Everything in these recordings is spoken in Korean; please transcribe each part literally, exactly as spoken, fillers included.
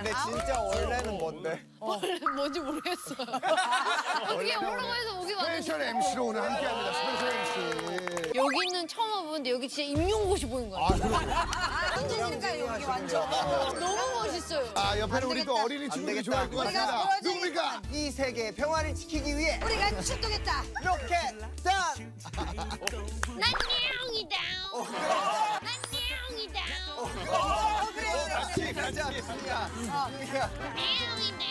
근데 진짜 원래는 뭔데? 원래 뭔지 모르겠어요. 어떻게 오라고 해서 오기 왔는데. 스페셜 엠씨로 오늘 함께합니다. 스페셜 엠씨. 여기는 처음 와보는데 여기 진짜 임용고시 보는 거예요. 아, 그럼. 완전이니까 여기 완전. 너무 멋있어요. 아, 옆에는 우리 또 어린이 친구들이 좋아할 것 같습니다. 누굽니까? 이 세계의 평화를 지키기 위해 우리가 출동했다. 이렇게 짠! 난 냥이다. 난 냥이다. 같이 가자, 승희야. 승희야. 냥이다.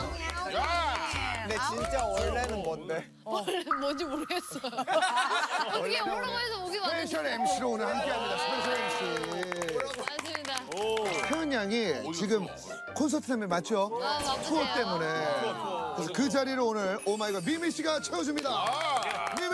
근데 진짜 원래는 뭔데? 원래 뭔지 모르겠어요. 어떻게 오라고 해서 오기 왔는데. 스페셜 엠씨로 오늘 함께합니다. 스페셜 엠씨. 맞습니다. 표현 양이 지금 콘서트 때문에 맞죠? 아, 바쁘세요. 투어 때문에. 그래서 그 자리를 오늘 오마이갓 미미 씨가 채워줍니다. 미미.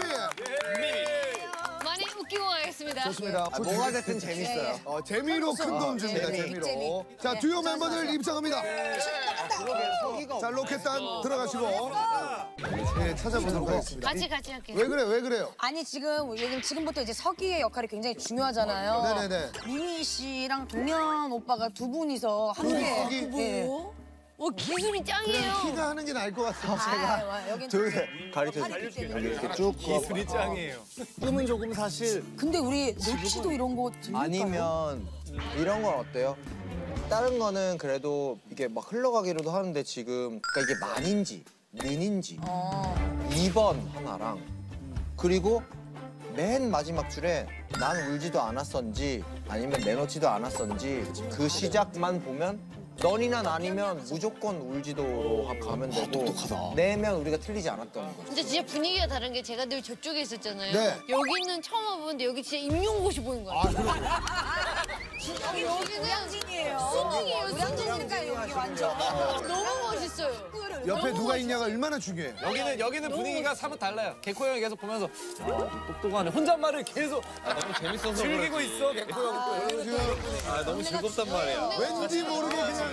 많이 웃기고 가겠습니다. 좋습니다. 아, 뭐가 됐든 재밌어요. 어, 재미로 큰 도움 줍니다. 재미, 재미로. 재미. 자, 듀오 멤버들 입장합니다. 그러게 서기가 자, 로켓단 들어가시고. 네, 찾아보도록 하겠습니다. 같이 같이 할게요. 왜 그래, 왜 그래요? 아니 지금 왜냐면 지금부터 이제 서기의 역할이 굉장히 중요하잖아요. 네네네. 미미 씨랑 동현 오빠가 두 분이서 함께. 서기? 예. 어, 기술이 짱이에요. 키가 하는 게 나을 것 같아요. 아, 와, 여긴 둘 가르쳐 팔이 줄게. 때문에. 이렇게 쭉 기술이 짱이에요. 꿈은 조금 사실 근데 우리 랩시도 이런 거 들릴까요? 아니면 이런 건 어때요? 다른 거는 그래도 이게 막 흘러가기로도 하는데 지금 그러니까 이게 만인지 는인지 어. 이 번 하나랑 그리고 맨 마지막 줄에 난 울지도 않았었는지 아니면 내놓지도 않았었는지 그 시작만 보면 넌이나 나니면 무조건 울지도로 가면 되고 내면 우리가 틀리지 않았던 거죠. 근데 진짜 분위기가 다른 게 제가 늘 저쪽에 있었잖아요. 네. 여기는 처음 와보는데 여기 진짜 임용고시 보는 거예요. 아, 그럼. 여기 여기 노량진이에요. 수능이에요, 노량진이니까 여기 완전. 너무 멋있어요. 옆에 누가 있냐가 얼마나 중요해. 여기는 여기는 분위기가 사뭇 달라요. 개코 형이 계속 보면서 아, 똑똑하네. 혼잣말을 계속 너무 재밌어서 즐기고 있어. 개코 형이 또. 지금 아, 너무 즐겁단 말이야. 왠지 모르게 그냥